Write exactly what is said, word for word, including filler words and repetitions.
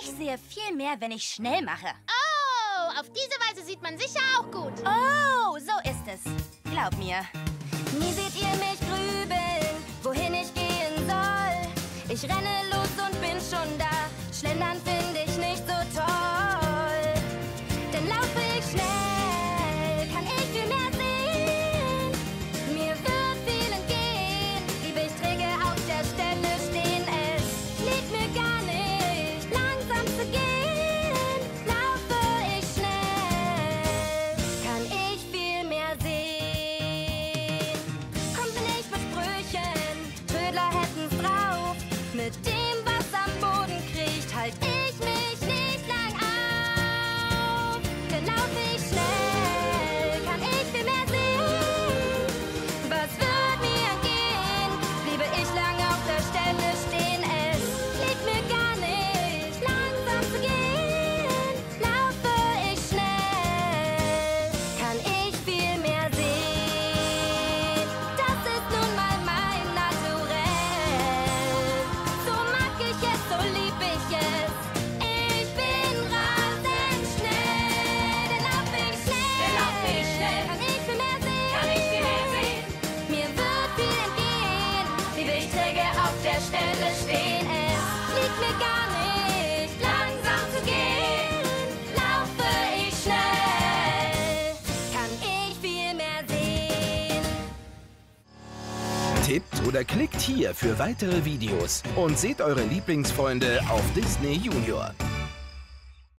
Ich sehe viel mehr, wenn ich schnell mache. Oh, auf diese Weise sieht man sicher auch gut. Oh, so ist es. Glaub mir. Nie seht ihr mich grübeln, wohin ich gehen soll. Ich renne los und bin schon da. Schlendern finde ich nicht so toll. Denn laufe ich schnell, kann ich viel mehr sehen. Mir wird viel entgehen, blieb ich träge auf der Stelle stehen. Es liegt mir gar nicht, langsam zu gehen. Laufe ich schnell, kann ich viel mehr sehen. Kommt nicht mit Sprüchen, Trödler hätten's drauf. Mit dem, was am Boden kriecht, halt ich mich nicht lang auf. Denn lauf ich schnell, kann ich viel mehr sehen. Was wird mir entgehen, bliebe ich lang auf der Stelle stehen. Es liegt mir gar nicht, langsam zu gehen. Laufe ich schnell, kann ich viel mehr sehen. Das ist nun mal mein Naturell. So mag ich es, so lieb ich es. Ich bin rasend schnell. Denn lauf ich schnell, Denn lauf ich schnell, kann ich viel mehr sehen. kann ich viel mehr sehen. Mir wird viel entgehen, blieb ich träge auf der Stelle stehen. Es liegt mir gar nicht, langsam zu gehen. Laufe ich schnell, kann ich viel mehr sehen. Tippt oder klickt hier für weitere Videos und seht eure Lieblingsfreunde auf Disney Junior.